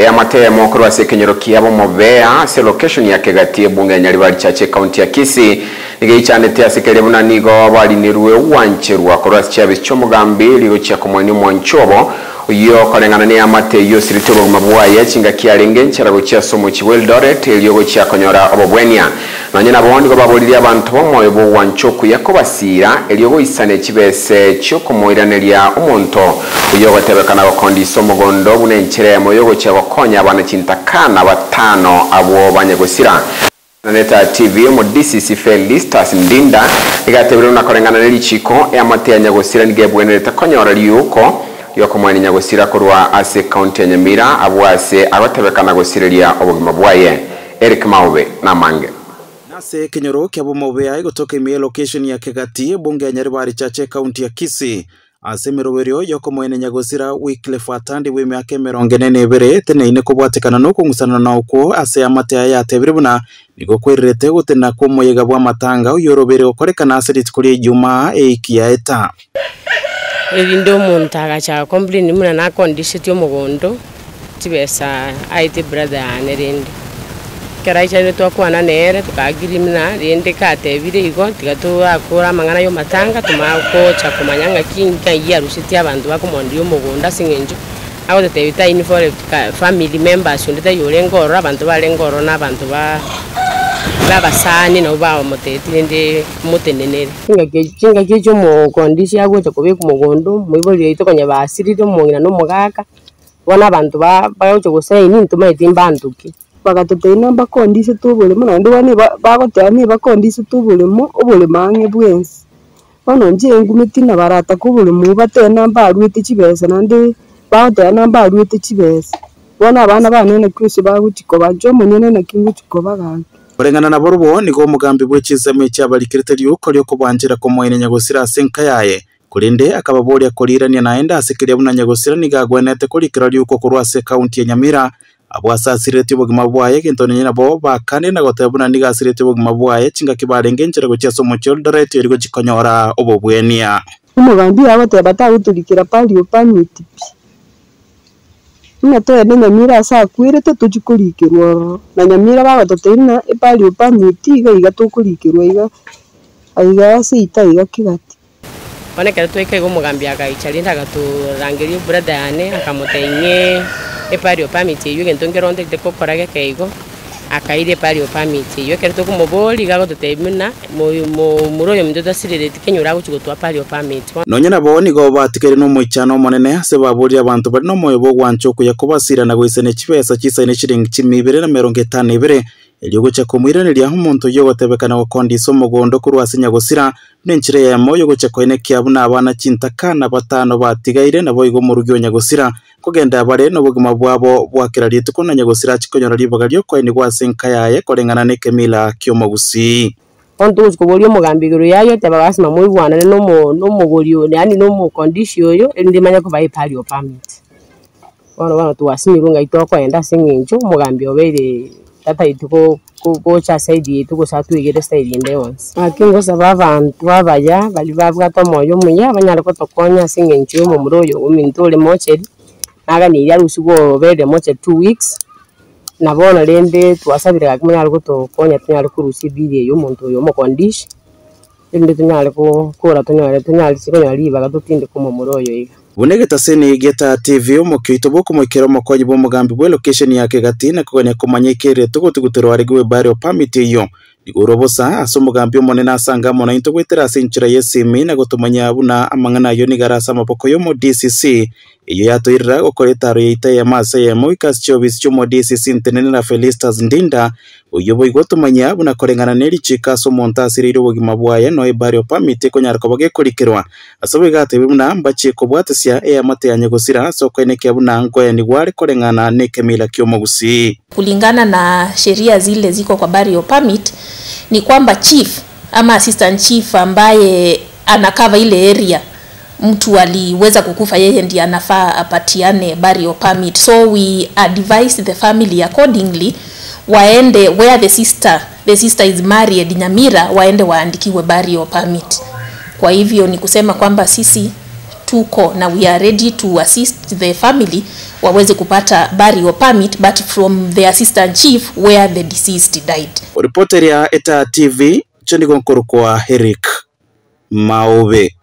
Matemo kurwa sekenyero kiabo mobea se location ya Kegati bunge Nyaribari chache county ya Kisii nigeichane asekere buna nigo bali niruwe wancherwa kurwa chabe chomugambi ligo cha komweni mwanchobo yo kolengana ne amate yo siritobo mabwaye chinga kialenge ncharago cha somo chiwel doret ligo cha konyora obobwenia nanyina bondi ko baboliri abantu bomoyo bo wanchoku yakobasira eligo isane chibese cyo komoiraneria umonto uyo batebekana bakondiso mugondo bunenchire moyo cha bakonya abana cintakana batano abo banyegosira Naneta TV mu DCC Felistas Ndinda igatebera unakorengana nelichiko amate ya nyagosira nigebweneta konyora liuko yokomwani nyagosira kurwa ase county ya Nyamira abwase abatebekana gosirelia obugima bwaye Eric Maube na Mange Nase kenyoro kyabo mobea gotoka ime location ya Kegati bunge ya Nyaribari chache county ya Kisii ase merowerio yokomwene nyagosira Wycliffe Atandi w'imyaka 42 tene ine kubwatekana no kungusana na uko ase amate ya tebiribuna nigo kwerete gutena ko moyega bwa matanga uyorobere okorekana ase ritkuri Juma eikia eta Ebindo montaga cha complain muna na condition yo mugondo tibesa aite brother anerende Karaisha ne twakwana nere tukagirimina rende katebire igo tigatu akura mangana yo matanga tumako cha kumanyanga kinga yarusiti abantu bakomondi yo mugonda singenjo aho tetebita info family members ndeta yorengoro abantu balengoro n'abantu babasani no bawo moteti ndi mutenenere kinga kicho mu kondisi yago cyo ku mugondo mwiboli itokonya basiriro mungina no mugaka bona abantu bayo gusayini ntuma itimbanduki bagatotena bakondise tubule muna ndi bane bagotani bakondise tubule mu ubule mange bwensi bano nje ngumitina barata kubule mu batena mbarwite kibesa nandi bagotana mbarwite kibesa bona abana banene kwisi bagutiko bajo munene na kingutiko baganga Orengana na borubo nigo mugambi bw'ekizame cy'abalikirite lyuko lyo kubwanjira ko mwene nyagosira senka yaye kulinde akababori akolirania naenda asikiriya buna nyagosira nigagwenete kulikira lyuko kurwase county ya Nyamira abwasasirete bugima bwaye gentone nyina bo bakane na gotebuna nigasirete bugima bwaye cinga kibarenge nchira go cyaso mu childret yirigo chikonyora obobwenia umugambi yabo tebata utulikira pali upaniti Nato ne Nyamira sa kwirete tuchikulikirwa na Nyamira bagatotena epali upaniti iga tukulikirwa iga sita iga Kigati Boneka tweke go mugambi agaichalinda gaturangerio brother ane akamutenye epali upamiti yo gentongeronde tekokorage keigo akaire pali upamiti yo kerto kumoboli gago tutemina muroyo mndoda sirete kenyura guchigotwa pali upamiti nonyana boni go batikere no muichano monene se baburi abantu bari no moyo bo gwanchoku yakobasira na goisene chibesa chisane chiringi 252 eligo cha kumwiranira umuntu yo gotebekana gokondiso mugondo kurwase nyagosira nenchire ya moyo gocha koine kyabuna abana cintakana batano batigaire nabo igo mu rugyo nyagosira kugenda bare no bugima bwabo bwakira rituko na nyagosira chikonyora libaga ryo koine gwasenka yaye korengana ne Kemila Kyomogusi onto kubulyo mugambigiro yayo tabasima mu bwana no mugolyo yani no mu condition yo ndimanya ko bayi pali opamit bano tuwasimirunga itoko enda singinjo mugambi obere tata ituko cha side ituko satu igere side inde once akingo sabavantu babaya bali babwato moyo munya abanyara ko tokonya singenjo mu muroyo umintole mocheri naga ni yari usigo bere moche 2 weeks nabona rende twasabira kumenya ariko tokonya tunyari kurusi bire yo muntu yo mo condition rende tunyari ko kora tunyari sikonya liba gatutinde ku muroyo iga Bunegeta seni geta TV umukito boko mukero makoji bo mugambi bwe location ya Kegati na kuganya kumanyekere tugutero arigwe bari permit yo igorobosa aso mugambi monene asanga mona into gwetera senchira yesimi na gutumanya abuna amangana yo nigarasa mapoko yo mu DCC iyo yatoirira okoretaro yita ya mase ya Moikas Chobis cyo DCC ntenene na Felistas Ndinda uyobo igotumanya abuna korengana neri chika so montasiriro bugima bwaye no ebari permit ko nyarko bagekurikirwa asobe gate bimuna mbache ko bwatesya amate ya nyagosira so kweneke abuna ngoye ni gwari korengana ne Kemila Kyomogusi kulingana na sheria zile ziko kwa burial permit ni kwamba chief ama assistant chief ambaye anakava ile area mtu aliweza kukufa yeye ndiye anafaa apatiane burial permit so we advise the family accordingly waende where the sister is married Nyamira waende waandikiwe burial permit kwa hivyo ni kusema kwamba sisi tuko na we are ready to assist the family waweze kupata burial permit, but from the assistant chief where the deceased died. Reporter ya ETA TV, Choni Gonkoro kwa Eric Maobe.